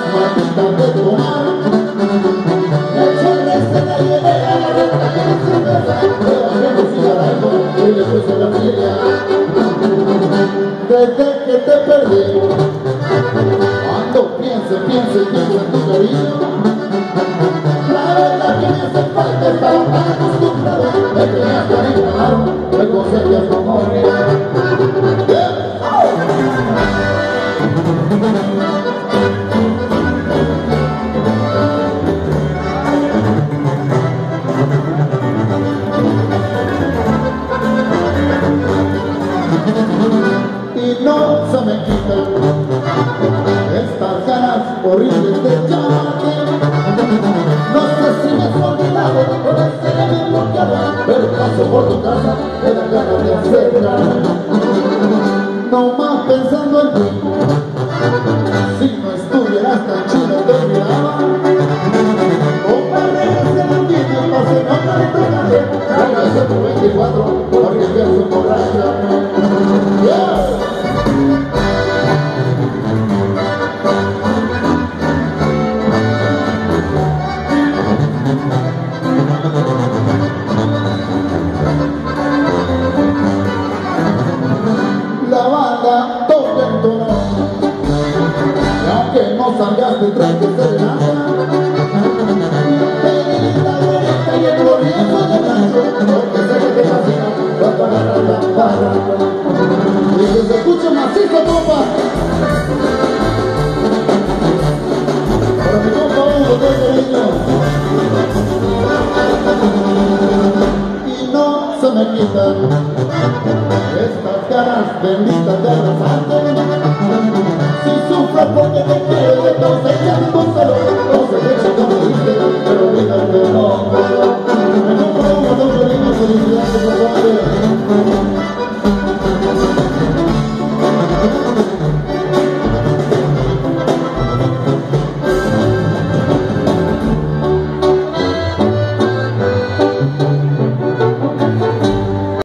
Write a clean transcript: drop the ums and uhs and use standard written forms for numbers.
maldita de tomar. Echarles en la hielera, la renta que no se pesa, que bajemos y algo y después se la familia. Desde que te perdí, cuando pienso en tu cariño, la verdad que me hace falta estar tan acostumbrado de que me has cariñado, de conseguías como río. Y no se me quitan estas ganas horribles de llamarte. No sé si me has olvidado o desde que me he bloqueado, pero paso por tu casa, me da ganas de acercarme. No más pensando en ti, si no estuvieras tan chido te miraba. O perreras en el vídeo, pase no te tocaré, hágase por 24, porque pienso emborracharme. La banda toca en tu nombre, y aunque no salgas de tren de serenata, pedirita, güerita y el glorioso de rancho, porque sé que te fascina cuando agarras la barra. Y que se escuche macizo, compa. Para mi compa Hugo de cariño. Y no se me quitan estas ganas benditas de abrazarte.